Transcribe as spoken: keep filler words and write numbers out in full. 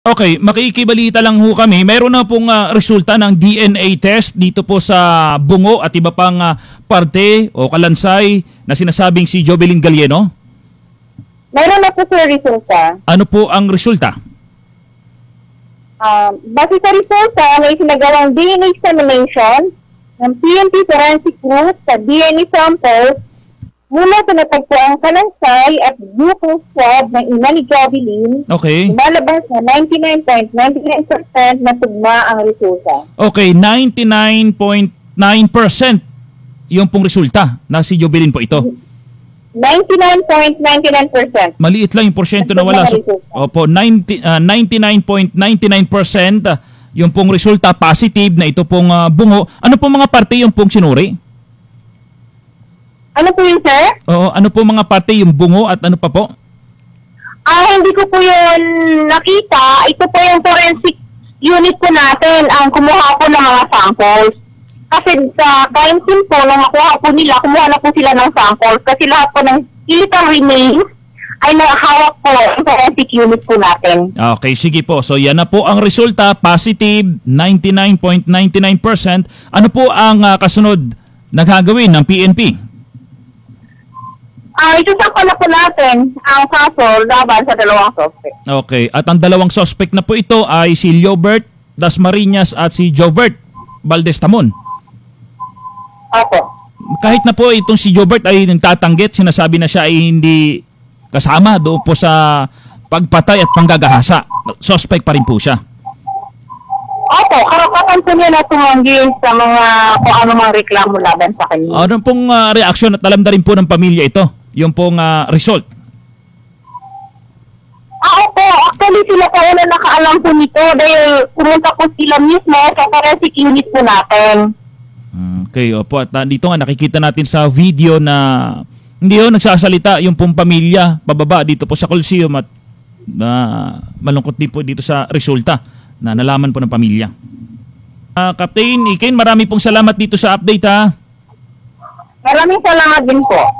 Okay, makikibalita lang ho kami. Mayroon na pong uh, resulta ng D N A test dito po sa bungo at iba pang uh, parte o kalansay na sinasabing si Jovelyn Galieno? Mayroon na po sir resulta. Ano po ang resulta? Uh, base sa resulta, may sinagawang D N A examination ng P N P Forensic Group sa D N A samples mula sa natagpuang kalansay at glucose swab ng ina ni Jovelyn. Okay. Lumalabas na ninety-nine point nine nine percent na tugma ang resulta. Okay, ninety-nine point nine percent yung pong resulta na si Jovelyn po ito. ninety-nine point nine nine percent. Maliit lang yung porsyento na wala. So, opo, ninety, uh, ninety-nine point nine nine percent uh, yung pong resulta positive na ito pong uh, bungo. Ano pong mga parte yung pong sinuri? Ano po yun, sir? Oo, ano po mga parte yung bungo at ano pa po? Ah, hindi ko po yun nakita. Ito po yung forensic unit po natin ang kumuha po ng mga samples. Kasi sa crime scene po, nung makuha po nila, kumuha na po sila ng samples. Kasi lahat po ng skeletal remains ay nakahawak po ang forensic unit po natin. Okay, sige po. So yan na po ang resulta, positive, ninety-nine point nine nine percent. Ano po ang uh, kasunod na gagawin ng P N P? Ah, uh, isusangko na po natin ang kaso laban sa dalawang suspect. Okay, at ang dalawang suspect na po ito ay si Leobert Dasmariñas at si Jovert Valdez Tamon. Opo. Kahit na po itong si Jovert ay nagtatanggit, sinasabi na siya ay hindi kasama doon po sa pagpatay at panggagahasa. Suspect pa rin po siya. Opo, karapatan po niya na tumanggi sa mga kung ano mang reklamo laban sa kanya. Ano pong uh, reaksyon at alam na rin po ng pamilya ito? Yung pong uh, result. Ah, opo. Actually, sila po wala nakaalam po nito dahil pumunta po sila mismo sa forensic unit po natin. Okay, opo. At uh, dito nga nakikita natin sa video na hindi ho nagsasalita yung pong pamilya pababa dito po sa Coliseum at uh, malungkot din po dito sa resulta na nalaman po ng pamilya. Uh, Captain Iken, marami pong salamat dito sa update ha. Maraming salamat din po.